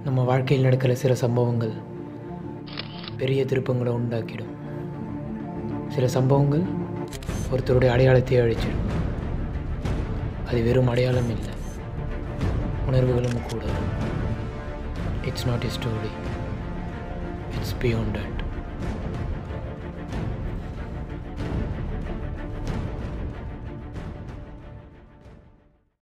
நம்ம வாழ்க்கையில் நடக்கிற சில சம்பவங்கள் பெரிய திருப்பங்களை உண்டாக்கிடும். சில சம்பவங்கள் ஒருத்தருடைய அடையாளத்தை அழிச்சிடும். அது வெறும் அடையாளம் இல்லை, உணர்வுகளும் கூட. It's not a story, it's beyond that.